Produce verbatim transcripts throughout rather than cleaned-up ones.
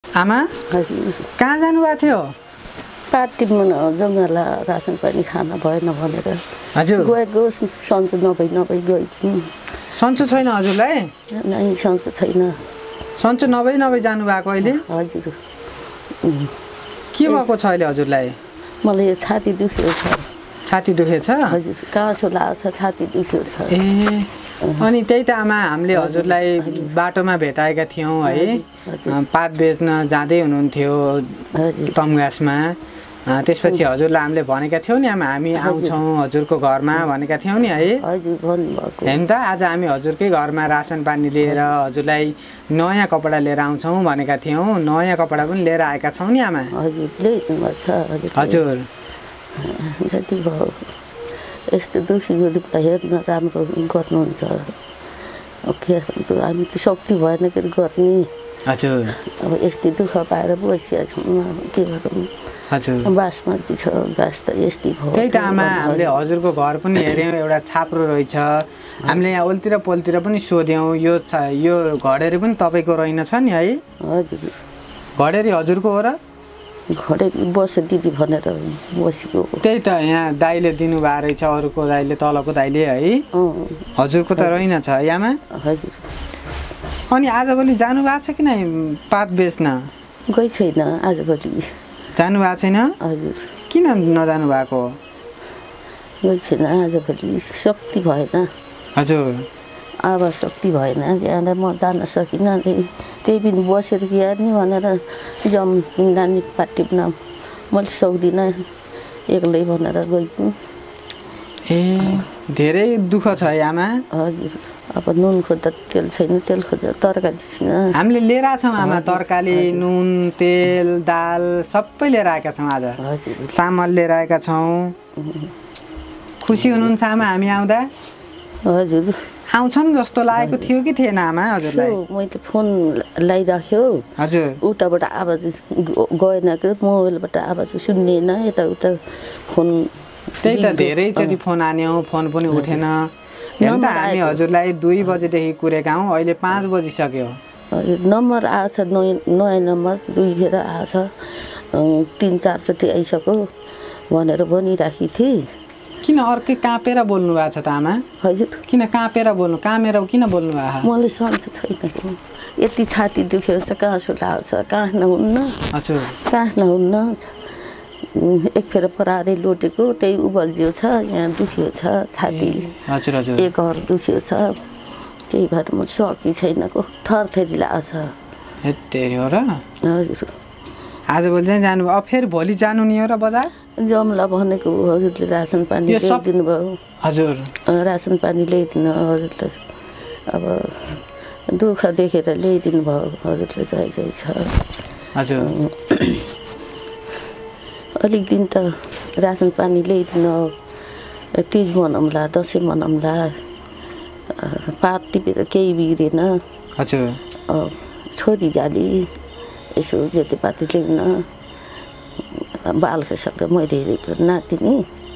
आमा कहाँ जानुभएको थियो पार्टीमा जङ्गला रासन पानी खान भएन भनेर हजुर गएको सन्चो नभई नभई गयो सन्चो छैन हजुरलाई नै सन्चो छैन सन्चो नभई नभई जानुभएको अहिले हजुर के भएको छ अहिले हजुरलाई मलाई यो छाती दुखेको छ छाती दुखेछ हजुर काँसो लाग्छ छाती दुखेको छ ए अनि त्यही त आमा हामीले हजुरलाई बाटोमा भेटाएका थियौँ है पात बेच्न जाँदै हुनुहुन्थ्यो तमगासमा त्यसपछि हजुरलाई हामीले भनेका थियौँ नि आमा हामी आउँछौँ हजुरको घरमा भनेका थियौँ नि है हजुर भन्नुभएको हेर्नु त आज हामी हजुरकै घरमा रासन पानी लिएर हजुरलाई नयाँ कपडा लिएर आउँछौँ भनेका थियौँ नयाँ कपडा पनि लिएर आएका छौँ नि आमा हजुर ल्याइदिनु छ हजुर जति भयो यस्तो दुखी गरिबलाई हेर्न राम्रो गर्नुहुन्छ के हामी त शक्ति भएन के गर्ने हजुर अब यस्तै दुःख पाएर बसिरहेको छौँ के गरौँ हजुर बासमती छ घाँस त यस्तै भयो त्यही त आमा हामीले हजुरको घर पनि हेऱ्यौँ एउटा छाप्रो रहेछ हामीले यहाँ ओल्तिर पोलतिर पनि सोध्यौँ यो यो घडेरी पनि तपाईँको रहेनछ नि है हजुर घडेरी हजुरको हो र घडेरी बस दिदी भनेर बसेको त्यही त यहाँ दाइले दिनुभएको रहेछ अरूको दाइले तलको दाइले है हजुरको त रहेनछ है आमा हजुर अनि आजभोलि जानु भएको छ कि नै पात बेच्न गइ छैन आजभोलि जानु भएको छैन हजुर किन नजानु भएको गइ छैन आजभोलि शक्ति भएन हजुर अब शक्ति भएन त्यहाँबाट म जान सकिनँ त्यही पनि बसेर कि नि भनेर जम नानी पार्टीमा मैले सक्दिनँ एक्लै भनेर गइदिउँ ए धेरै दुःख छ है आमा हजुर अब नुन खोज्दा तेल छैन तेल खोज्दा तरकारी छैन हामीले लिएर छौँ आमा तरकारी नुन तेल दाल सबै लिएर आएका छौँ आज चामल लिएर आएका छौँ खुसी हुनुहुन्छ आमा हामी आउँदा हजुर आउँछन् जस्तो लागेको थियो कि थिएन आमा हजुरलाई मैले फोन लगाइराख्यो हजुर उताबाट आवाज गएन कि मोबाइलबाट आवाज सुन्नेन यताउता फोन त्यही त धेरैचोटि फोन आन्यौँ फोन पनि उठेन हेर्नु त हामी हजुरलाई दुई बजेदेखि कुरेका हौँ अहिले पाँच बजिसक्यो हजुर नम्बर आएछ नयाँ नयाँ नम्बर दुई खेर आएछ तिन चारचोटि आइसक्यो भनेर भनिराखेको थिएँ किन अर्कै काँपेर बोल्नु भएको छ त आमा हजुर किन काँपेर बोल्नु कामेर किन बोल्नु भएको मलाई सन्चो छैन यति छाती दुखेको छ काँसो लाग्छ काँस नहुन्न हजुर काँस नहुन्न एक फेर परारै लोटेको त्यही उबल्जियो छ यहाँ दुखियो छ छाती हजुर हजुर एक घर दुखियो छ त्यही भएर म सकि छैनको थरथरी लाग्छ हेतेरी हो र हजुर आजभोलि चाहिँ जानु अब फेरि भोलि जानु नि हो र बजार जमला भनेको हजुरले रासन पानी ल्याइदिनु भयो हजुर रासन पानी ल्याइदिनु हजुरले अब दुःख देखेर ल्याइदिनु भयो हजुरले जय जय छ हजुर अलिक दिन त रासन पानी ल्याइदिनु तिज मनाउँला दसैँ मनाउँला पात टिपेर केही बिग्रेन हजुर छोरी जाली यसो जेतेपाती ल्याउन बाल खिसक्दा मैले हेरेको नातिनी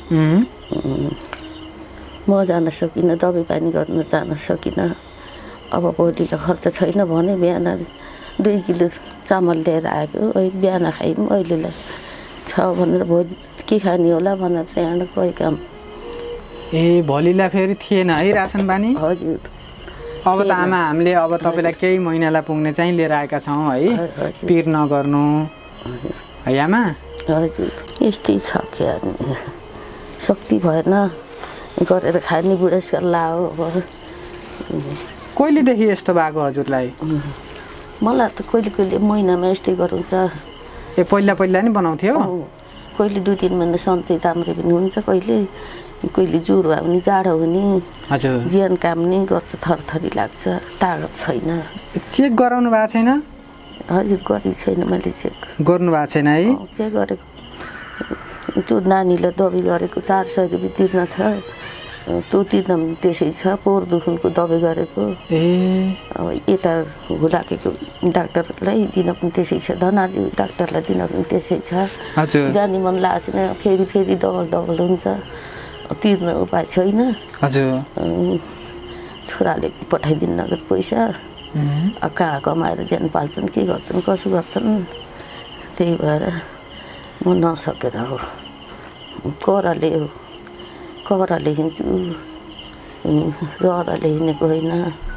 म जान सकिनँ दबाई पानी गर्न जान सकिनँ अब भोलिलाई खर्च छैन भने बिहान दुई किलो चामल लिएर आएको अहिले बिहान खायौँ अहिलेलाई छ भनेर भोलि के खाने होला भनेर त्यहाँबाट गएँ काम ए भोलिलाई फेरि थिएन है रासन पानी हजुर अब त आमा हामीले अब तपाईँलाई केही महिनालाई पुग्ने चाहिँ लिएर आएका छौँ है पिर नगर्नु है आमा हजुर यस्तै छ के शक्ति भएन गरेर खाने बुढेसकाल लाओ अब कहिलेदेखि यस्तो भएको हजुरलाई मलाई त कहिले कहिले महिनामा यस्तै गराउँछ ए पहिला पहिला नि बनाउँथ्यो कहिले दुई तिन महिना सन्चै राम्रै पनि हुन्छ कहिले कहिले ज्वरो आउने जाडो हुने हजुर ज्यान काम नै गर्छ थरथरी लाग्छ तागत छैन चेक गराउनु भएको छैन हजुर गरेको छैन मैले चेक गर्नु भएको छैन है चेक गरेको त्यो नानीलाई दबाई गरेको चार सय रुपियाँ तिर्न छ त्यो तिर्न पनि त्यसै छ पोहोर दुख्नुको दबाई गरेको ए अब यता हुलाकेको डाक्टरलाई दिन पनि त्यसै छ धनाजी डाक्टरलाई दिन पनि त्यसै छ हजुर जाने मन लागेको छैन फेरि फेरि डबल डबल हुन्छ तिर्न उपाय छैन हजुर छोराले पठाइदिनु नगद पैसा अब कहाँ कमाएर ज्यान पाल्छन् के गर्छन् कसो गर्छन् त्यही भएर म नसकेर हो करले करले हिँड्छु रहरले हिँडेको होइन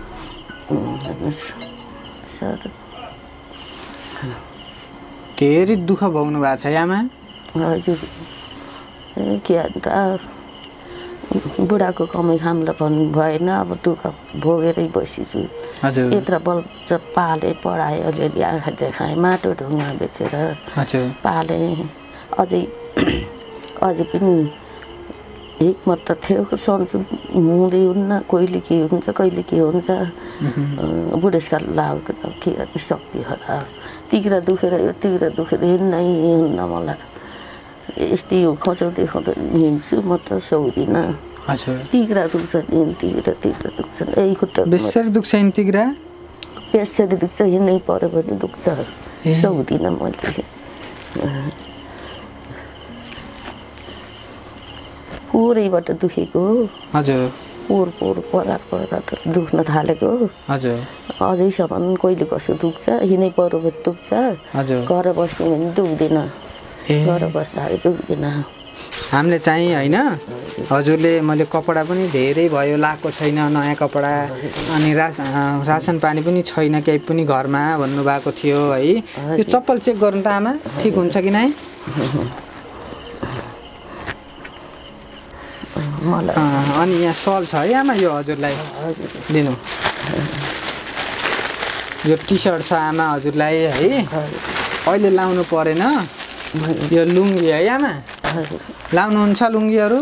सर धेरै दुःख भोग्नु भएको छ आमा हजुर के अन्त बुढाको कमाइ खामलाई भन्नु भएन अब दुःख भोगेरै बसिछु यत्र बल्छ पालेँ पढाएँ अलिअलि आँखा देखाएँ माटो ढुङ्गा बेचेर पालेँ अझै अझै पनि हिक्मत त थियो सन्चो हुँदै हुन्न कहिले के हुन्छ कहिले के हुन्छ बुढेसकाल लागेको त के गर्ने सक्ति होला तिग्रा दुखेर यो तिग्रा दुखेर हिँड्नै हुन्न मलाई यस्तै हो खचाउँदै खचाउँदै हिँड्छु म त सक्दिनँ तिग्रा दुख्छ नि तिग्रा तिग्रा दुख्छ यही खुट्टा बेसरी दुख्छ नि तिग्रा बेसरी दुख्छ हिँड्नै पऱ्यो भने दुख्छ सक्दिनँ मैले पुरैबाट दुखेको हजुर पोर पोर परार परार दुख्न थालेको हजुर अझैसम्म कहिले कसो दुख्छ हिँड्नै पऱ्यो भने दुख्छ घर बस्ने भने दुख्दैन घर बस्दाखेरि दुख्दैन हामीले चाहिँ होइन हजुरले मैले कपडा पनि धेरै भयो लाएको छैन नयाँ कपडा अनि रास रासन पानी पनि छैन केही पनि घरमा भन्नुभएको थियो है यो चप्पल चेक गर्नु त आमा ठिक हुन्छ कि नै अनि यहाँ सल छ है आमा यो हजुरलाई दिनु यो टी सर्ट छ आमा हजुरलाई है अहिले लाउनु परेन यो लुङ्गी है आमा लाउनुहुन्छ लुङ्गीहरू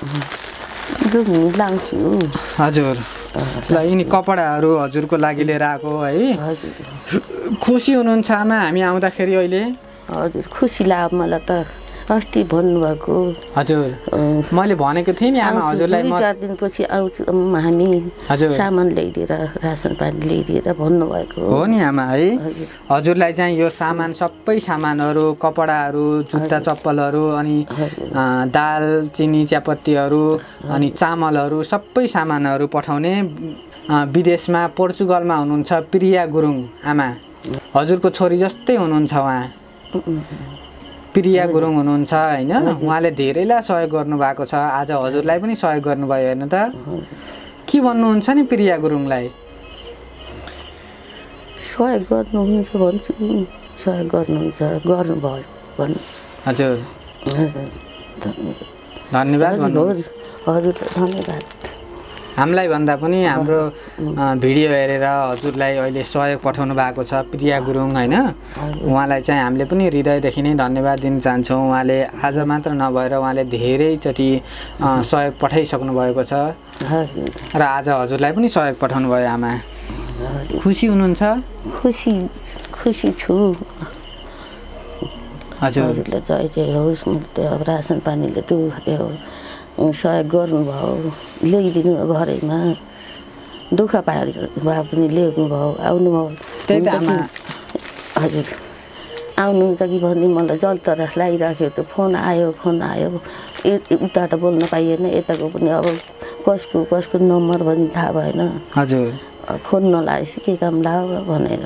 हजुर ल यिनी कपडाहरू हजुरको लागि लिएर आएको है खुसी हुनुहुन्छ आमा हामी आउँदाखेरि अहिले हजुर खुसी लाग्यो मलाई त अस्ति भन्नुभएको हजुर मैले भनेको थिएँ नि आमा हजुरलाई दुई चार दिनपछि आउँछु हामी सामान ल्याइदिएर रासन पानी ल्याइदिएर भन्नुभएको हो नि आमा है हजुरलाई चाहिँ यो सामान सबै सामानहरू कपडाहरू जुत्ता चप्पलहरू अनि दाल चिनी चियापत्तीहरू अनि चामलहरू सबै सामानहरू पठाउने विदेशमा पोर्चुगलमा हुनुहुन्छ प्रिया गुरुङ आमा हजुरको छोरी जस्तै हुनुहुन्छ उहाँ प्रिया गुरुङ हुनुहुन्छ होइन उहाँले धेरैलाई सहयोग गर्नुभएको छ आज हजुरलाई पनि सहयोग गर्नुभयो होइन त के भन्नुहुन्छ नि प्रिया गुरुङलाई सहयोग गर्नुहुन्छ भन्छु सहयोग गर्नुहुन्छ गर्नुभयो भन्नु हजुर धन्यवाद हजुर धन्यवाद हामीलाई भन्दा पनि हाम्रो भिडियो हेरेर हजुरलाई अहिले सहयोग पठाउनु भएको छ प्रिया गुरुङ होइन उहाँलाई चाहिँ हामीले पनि हृदयदेखि नै धन्यवाद दिन चाहन्छौँ उहाँले आज मात्र नभएर उहाँले धेरैचोटि सहयोग पठाइसक्नु भएको छ र आज हजुरलाई पनि सहयोग पठाउनु भयो आमा खुसी हुनुहुन्छ खुसी खुसी छु हजुरले जय जय होस् मैले अब रासन पानीले दुःख दियो सहयोग गर्नुभयो ल्याइदिनु घरैमा दुःख पाएर भए पनि ल्याउनु भयो आउनुभयो त्यही त आमा हजुर आउनुहुन्छ कि भन्ने मलाई जलतर लगाइराख्यो त फोन आयो फोन आयो उताबाट बोल्न पाइएन यताको पनि अब कसको कसको नम्बर पनि थाहा भएन हजुर फोन नलागेपछि के काम लाग्यो भनेर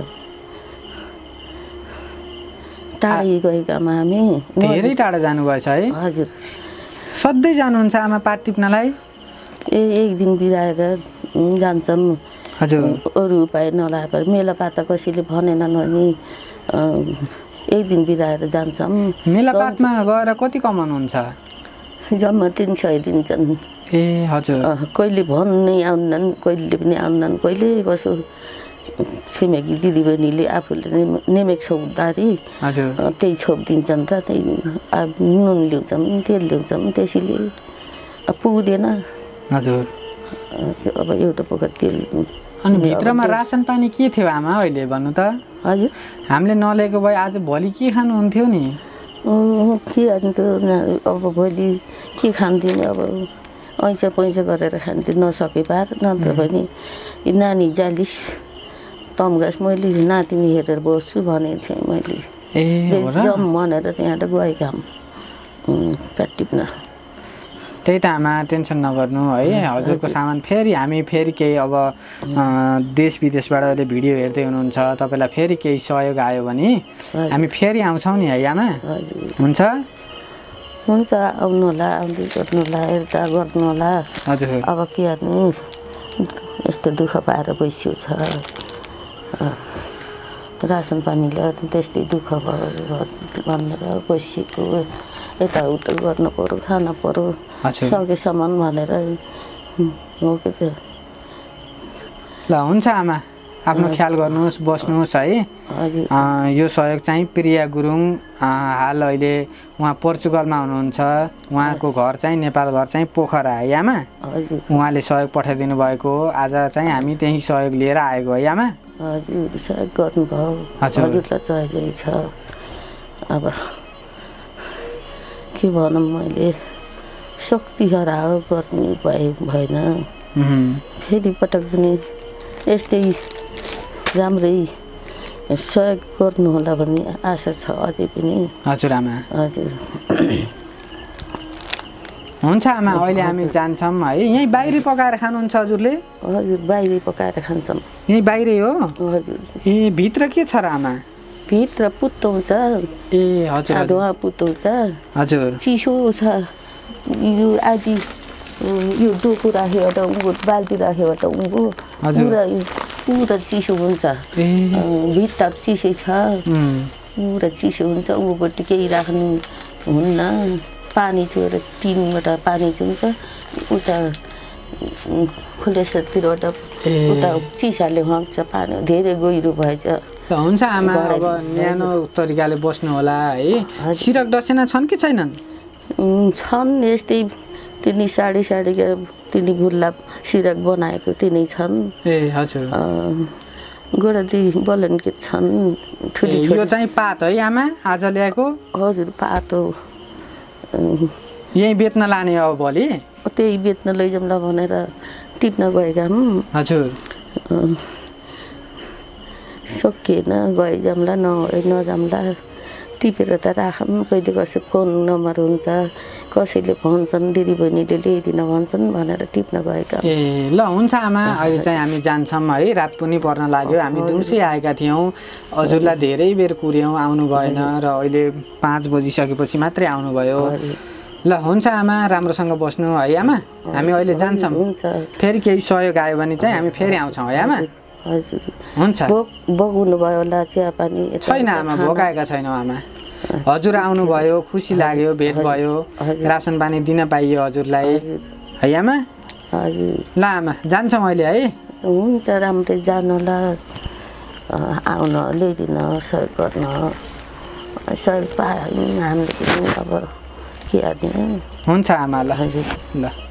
टाढै गएकामा हामी धेरै टाढा जानुभएछ है हजुर सधैँ जानुहुन्छ आमा पात टिप्नलाई ए एक दिन बिराएर जान्छौँ हजुर अरू उपाय नलाए मेला पाता कसैले भनेनन् भने एक दिन बिराएर जान्छौँ मेलापातमा गएर कति कमाउनुहुन्छ जम्मा तिन सय दिन्छन् ए हजुर कहिले भन्नै आउनन् कहिले पनि आउनन् कहिले कसो छिमेकी दिदीबहिनीले आफूले नेमेक छोप्दाखेरि त्यही छोपिदिन्छन् र त्यही नुन ल्याउँछौँ तेल ल्याउँछौँ त्यसैले पुग्दैन हजुर अब एउटा पोका तेल अनि भित्रमा रासन पानी के थियो आमा अहिले भन्नु त हजुर हामीले नलिएको भए आज भोलि के खानुहुन्थ्यो नि के अन्त अब भोलि के खान्थ्यो अब ऐसा पैसा गरेर खान्थ्यो नसके पार नत्र भने नानी जालिस तमघास मैले नातिनी हेरेर बस्छु भनेको थिएँ मैले जाउँ भनेर त्यहाँबाट गएँ काम काट टिप्न त्यही त आमा टेन्सन नगर्नु है हजुरको सामान फेरि हामी फेरि केही अब देश विदेशबाट अहिले भिडियो हेर्दै हुनुहुन्छ तपाईँलाई फेरि केही सहयोग आयो भने हामी फेरि आउँछौँ नि है आमा हुन्छ हुन्छ आउनु होला आउँदै गर्नु होला हेर्दा गर्नु होला हजुर अब के गर्नु यस्तो दुःख पाएर बसियो छ रासन पानीले त्यस्तै दुःख भयो भनेर बसिएको यताउता गर्नु पर्यो खानु पर्यो सकेसम्म भनेर हो कि त्यो ल हुन्छ आमा आफ्नो ख्याल गर्नुहोस् बस्नुहोस् है यो सहयोग चाहिँ प्रिया गुरुङ हाल अहिले उहाँ पोर्चुगलमा हुनुहुन्छ उहाँको घर चाहिँ नेपाल घर चाहिँ पोखरा है आमा उहाँले सहयोग पठाइदिनु भएको हो आज चाहिँ हामी त्यही सहयोग लिएर आएको है आमा हजुर सहयोग गर्नुभयो हजुरलाई चाहिँ छ अब के भनौँ मैले शक्ति हरायो गर्ने भए भएन फेरि पटक पनि यस्तै राम्रै सहयोग गर्नु होला भन्ने आशा छ अझै पनि हजुर आमा हजुर हुन्छ आमा अहिले हामी जान्छौँ है यहीँ बाहिरै पकाएर खानुहुन्छ हजुरले हजुर बाहिरै पकाएर खान्छौँ यहीँ बाहिरै हो हजुर ए भित्र के छ र आमा भित्र पुत्ताउँछ ए हजुर धुवा पुत्ताउँछ हजुर चिसो छ यो आदि यो डोको राखेबाट उँभो बाल्टी राखेबाट उँभो पुरा पुरा चिसो हुन्छ भित्ता चिसै छ पुरा चिसो हुन्छ उँभोपट्टि केही राख्नु हुन्न पानी चोएर टिनबाट पानी चुन्छ उता खोलेसतिरबाट उता चिसाले हग्छ पानी धेरै गहिरो भएछ हुन्छ आमा अब न्यानो तरिकाले बस्नु होला है सिरक डसेना छन् कि छैनन् छन् यस्तै तिनी साढे साढे तिनी बुल्ला सिरक बनाएको तिनै छन् ए हजुर गोडादी बलन के छन् ठुली यो चाहिँ पात है आमा आज ल्याएको हजुर पात हो यही बेच्न लाने अब भोलि त्यही बेच्न लैजाउँला भनेर टिप्न गएका हजुर सकिएन गइजाउँला न नजाउँला टिपेर त राखौँ कहिले कसै फोन नम्बर हुन्छ कसैले भन्छन् दिदीबहिनीले ल्याइदिन भन्छन् भनेर टिप्न गएका ए ल हुन्छ आमा अहिले चाहिँ हामी जान्छौँ है रात पनि पर्न लाग्यो हामी दिउँसै आएका थियौँ हजुरलाई धेरै बेर कुर्यौँ आउनु भएन र अहिले पाँच बजिसकेपछि मात्रै आउनुभयो ल हुन्छ आमा राम्रोसँग बस्नु है आमा हामी अहिले जान्छौँ फेरि केही सहयोग आयो भने चाहिँ हामी फेरि आउँछौँ है आमा हजुर हुन्छ बगाउनु भयो होला चिया पानी छैन आमा भोकाएका छैनौँ आमा हजुर आउनुभयो खुसी लाग्यो भेट भयो रासन पानी दिन पाइयो हजुरलाई है आमा हजुर ल आमा जान्छौँ अहिले है हुन्छ राम्रै जानु होला आउन ल्याइदिन सहयोग गर्न सहयोग पायौँ हामीले पनि अब के गर्ने हुन्छ आमा ल हजुर ल